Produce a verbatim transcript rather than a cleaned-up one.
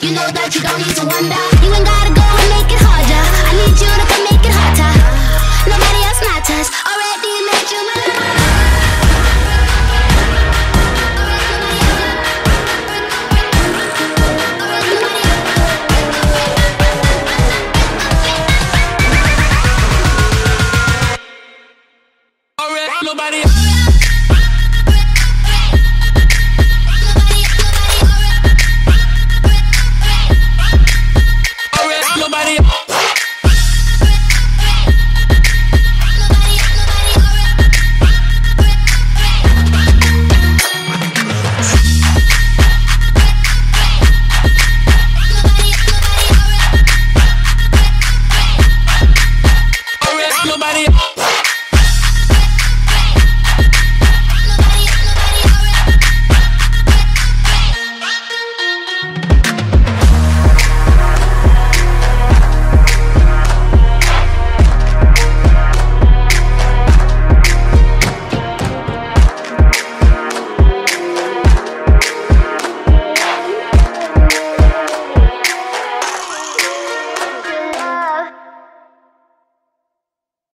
You know that you don't need to wonder. You ain't gotta go and make it harder. I need you to come make it hotter. Nobody else matters. Already made you my lover. Nobody